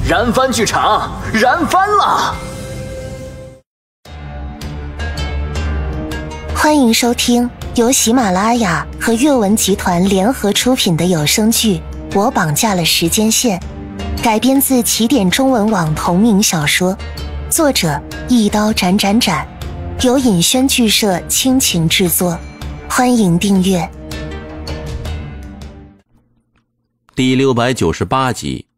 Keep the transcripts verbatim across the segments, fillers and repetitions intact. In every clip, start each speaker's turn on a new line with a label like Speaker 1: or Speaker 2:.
Speaker 1: 燃翻剧场，燃翻了！
Speaker 2: 欢迎收听由喜马拉雅和阅文集团联合出品的有声剧《我绑架了时间线》，改编自起点中文网同名小说，作者一刀斩斩斩，由尹轩剧社倾情制作。欢迎订阅。
Speaker 3: 第六百九十八集。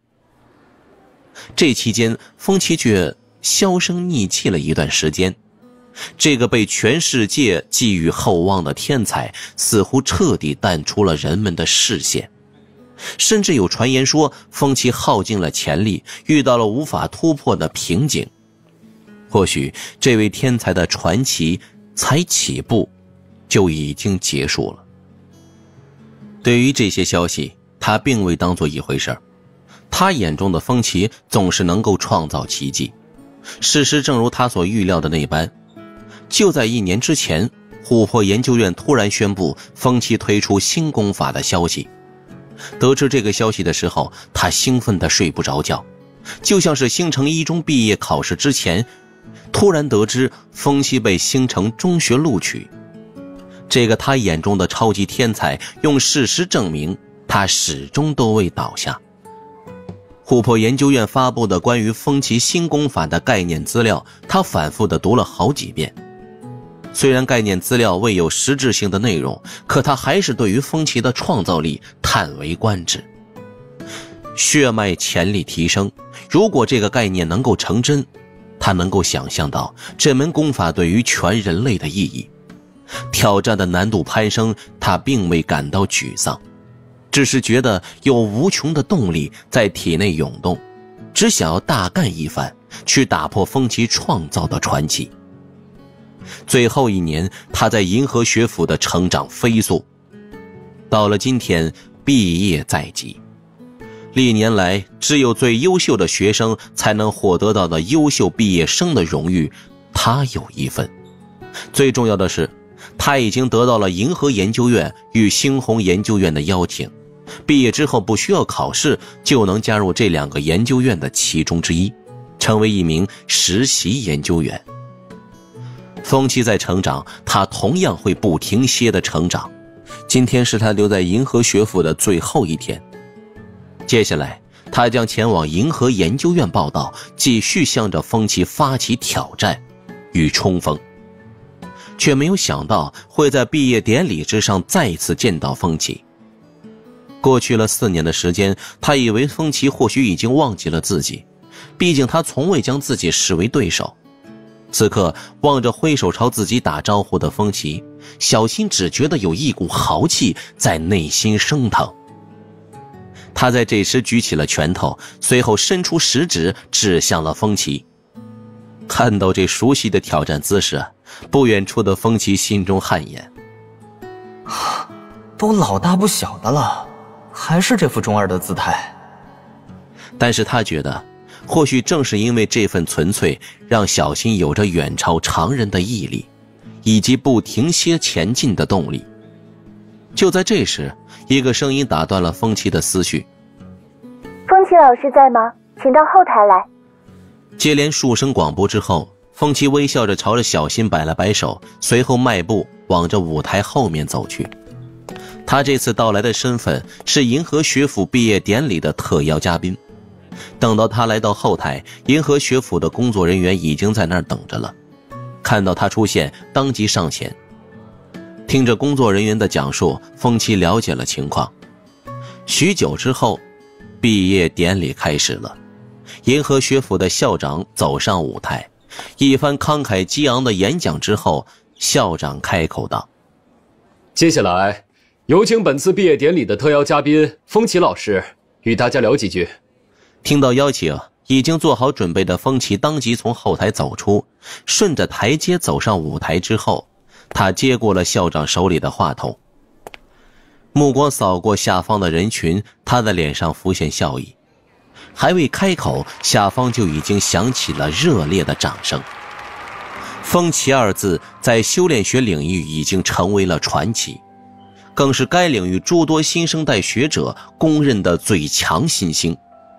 Speaker 3: 这期间，风奇却销声匿迹了一段时间。这个被全世界寄予厚望的天才，似乎彻底淡出了人们的视线。甚至有传言说，风奇耗尽了潜力，遇到了无法突破的瓶颈。或许，这位天才的传奇才起步，就已经结束了。对于这些消息，他并未当作一回事儿。他眼中的风奇总是能够创造奇迹。事实正如他所预料的那般，就在一年之前，琥珀研究院突然宣布风奇推出新功法的消息。得知这个消息的时候，他兴奋得睡不着觉，就像是星城一中毕业考试之前突然得知风奇被星城中学录取。这个他眼中的超级天才用事实证明，他始终都未倒下。琥珀研究院发布的关于风奇新功法的概念资料，他反复地读了好几遍。虽然概念资料未有实质性的内容，可他还是对于风奇的创造力叹为观止。血脉潜力提升，如果这个概念能够成真，他能够想象到这门功法对于全人类的意义。挑战的难度攀升，他并未感到沮丧，只是觉得有无穷的动力在体内涌动，只想要大干一番，去打破风奇创造的传奇。最后一年，他在银河学府的成长飞速，到了今天，毕业在即。历年来，只有最优秀的学生才能获得到的优秀毕业生的荣誉，他有一份。最重要的是，他已经得到了银河研究院与猩红研究院的邀请，毕业之后不需要考试就能加入这两个研究院的其中之一，成为一名实习研究员。风奇在成长，他同样会不停歇的成长。今天是他留在银河学府的最后一天，接下来他将前往银河研究院报道，继续向着风奇发起挑战与冲锋。却没有想到会在毕业典礼之上再次见到风奇。过去了四年的时间，他以为风奇或许已经忘记了自己，毕竟他从未将自己视为对手。此刻望着挥手朝自己打招呼的风奇，小新只觉得有一股豪气在内心升腾。他在这时举起了拳头，随后伸出食指指向了风奇。看到这熟悉的挑战姿势，不远处的风奇心中汗颜。
Speaker 4: 都老大不小的了，还是这副中二的姿态。
Speaker 3: 但是他觉得，或许正是因为这份纯粹，让小新有着远超常人的毅力，以及不停歇前进的动力。就在这时，一个声音打断了风奇的思绪。
Speaker 2: 风奇老师在吗？请到后台来。
Speaker 3: 接连数声广播之后，风奇微笑着朝着小新摆了摆手，随后迈步往着舞台后面走去。他这次到来的身份是银河学府毕业典礼的特邀嘉宾。等到他来到后台，银河学府的工作人员已经在那儿等着了。看到他出现，当即上前。听着工作人员的讲述，风奇了解了情况。许久之后，毕业典礼开始了。银河学府的校长走上舞台，一番慷慨激昂的演讲之后，校长开口道：
Speaker 5: 接下来有请本次毕业典礼的特邀嘉宾风奇老师与大家聊几句。
Speaker 3: 听到邀请，已经做好准备的风奇当即从后台走出，顺着台阶走上舞台之后，他接过了校长手里的话筒，目光扫过下方的人群，他的脸上浮现笑意。还未开口，下方就已经响起了热烈的掌声。风奇二字在修炼学领域已经成为了传奇，更是该领域诸多新生代学者公认的最强新星，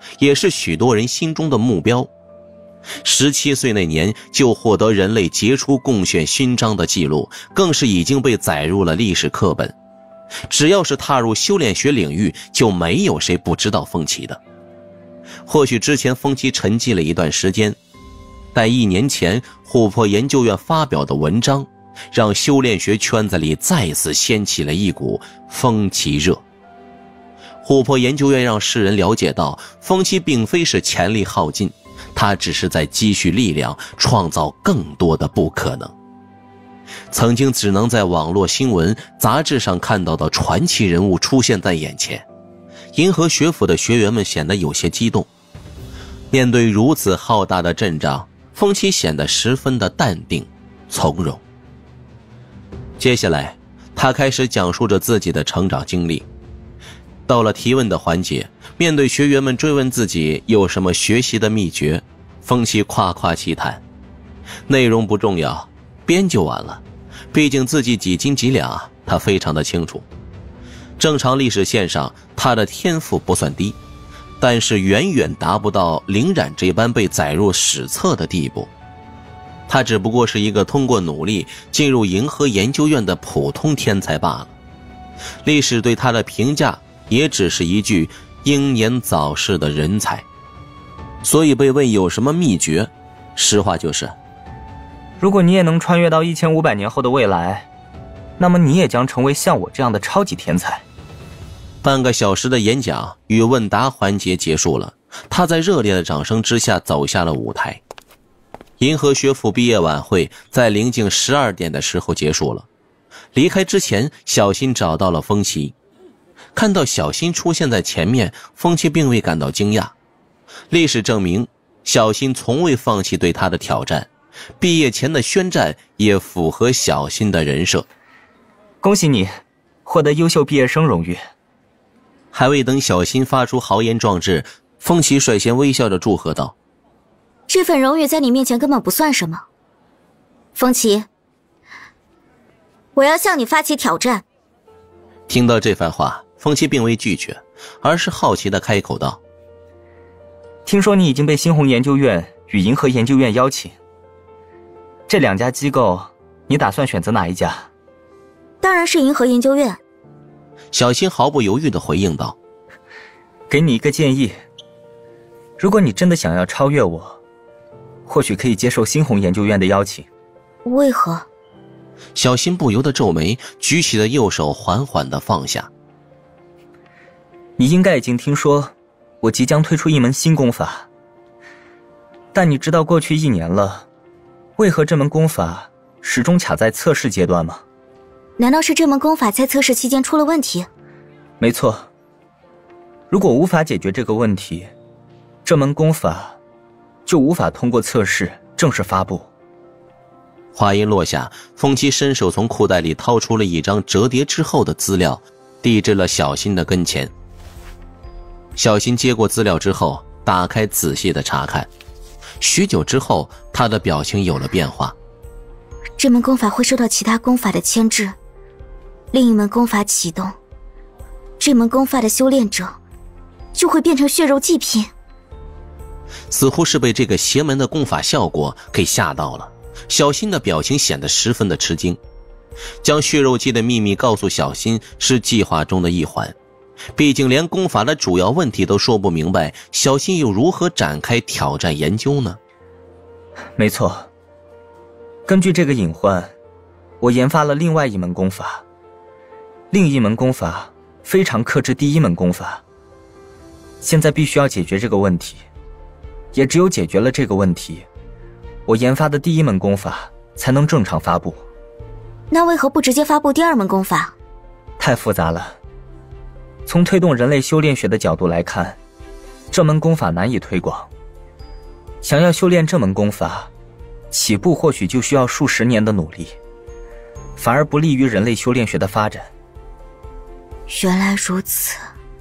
Speaker 3: 也是许多人心中的目标。十七岁那年就获得人类杰出贡献勋章的记录，更是已经被载入了历史课本。只要是踏入修炼学领域，就没有谁不知道风奇的。或许之前风奇沉寂了一段时间，但一年前琥珀研究院发表的文章，让修炼学圈子里再次掀起了一股风奇热。琥珀研究院让世人了解到，风奇并非是潜力耗尽，他只是在积蓄力量，创造更多的不可能。曾经只能在网络新闻、杂志上看到的传奇人物出现在眼前，银河学府的学员们显得有些激动。面对如此浩大的阵仗，风奇显得十分的淡定从容。接下来他开始讲述着自己的成长经历。到了提问的环节，面对学员们追问自己有什么学习的秘诀，风奇夸夸其谈。内容不重要，编就完了，毕竟自己几斤几两他非常的清楚。正常历史线上他的天赋不算低，但是远远达不到凌冉这般被载入史册的地步。他只不过是一个通过努力进入银河研究院的普通天才罢了。历史对他的评价也只是一句英年早逝的人才。所以被问有什么秘诀，实话就是，
Speaker 4: 如果你也能穿越到一千五百年后的未来，那么你也将成为像我这样的超级天才。
Speaker 3: 半个小时的演讲与问答环节结束了，他在热烈的掌声之下走下了舞台。银河学府毕业晚会在临近十二点的时候结束了。离开之前，小新找到了风奇。看到小新出现在前面，风奇并未感到惊讶。历史证明，小新从未放弃对他的挑战，毕业前的宣战也符合小新的人设。
Speaker 4: 恭喜你获得优秀毕业生荣誉。
Speaker 3: 还未等小新发出豪言壮志，风奇率先微笑着祝贺道：
Speaker 6: 这份荣誉在你面前根本不算什么。风奇，我要向你发起挑战。
Speaker 3: 听到这番话，风奇并未拒绝，而是好奇地开口道：
Speaker 4: 听说你已经被猩红研究院与银河研究院邀请，这两家机构你打算选择哪一家？
Speaker 6: 当然是银河研究院。
Speaker 3: 小新毫不犹豫地回应道：
Speaker 4: 给你一个建议，如果你真的想要超越我，或许可以接受猩红研究院的邀请。
Speaker 6: 为何？
Speaker 3: 小新不由得皱眉，举起的右手缓缓地放下。
Speaker 4: 你应该已经听说我即将推出一门新功法，但你知道过去一年了，为何这门功法始终卡在测试阶段吗？
Speaker 6: 难道是这门功法在测试期间出了问题？
Speaker 4: 没错，如果无法解决这个问题，这门功法就无法通过测试正式发布。
Speaker 3: 话音落下，风奇伸手从裤袋里掏出了一张折叠之后的资料，递至了小新的跟前。小新接过资料之后，打开仔细的查看。许久之后，他的表情有了变化。
Speaker 6: 这门功法会受到其他功法的牵制，另一门功法启动，这门功法的修炼者就会变成血肉祭品。
Speaker 3: 似乎是被这个邪门的功法效果给吓到了，小新的表情显得十分的吃惊。将血肉祭的秘密告诉小新是计划中的一环，毕竟连功法的主要问题都说不明白，小新又如何展开挑战研究呢？
Speaker 4: 没错，根据这个隐患，我研发了另外一门功法。另一门功法非常克制第一门功法，现在必须要解决这个问题，也只有解决了这个问题，我研发的第一门功法才能正常发布。
Speaker 6: 那为何不直接发布第二门功法？
Speaker 4: 太复杂了。从推动人类修炼学的角度来看，这门功法难以推广。想要修炼这门功法，起步或许就需要数十年的努力，反而不利于人类修炼学的发展。
Speaker 6: 原来如此。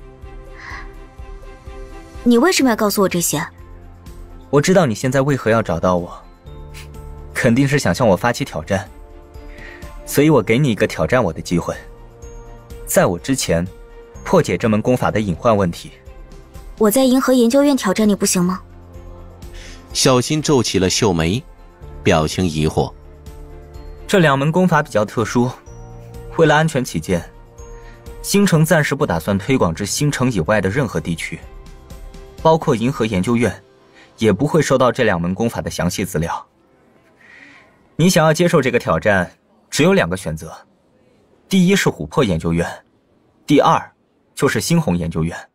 Speaker 6: 你为什么要告诉我这些？
Speaker 4: 我知道你现在为何要找到我，肯定是想向我发起挑战，所以我给你一个挑战我的机会，在我之前破解这门功法的隐患问题。
Speaker 6: 我在银河研究院挑战你不行吗？
Speaker 3: 小新皱起了秀眉，表情疑惑。
Speaker 4: 这两门功法比较特殊，为了安全起见，星城暂时不打算推广至星城以外的任何地区，包括银河研究院，也不会收到这两门功法的详细资料。你想要接受这个挑战，只有两个选择：第一是琥珀研究院，第二就是猩红研究院。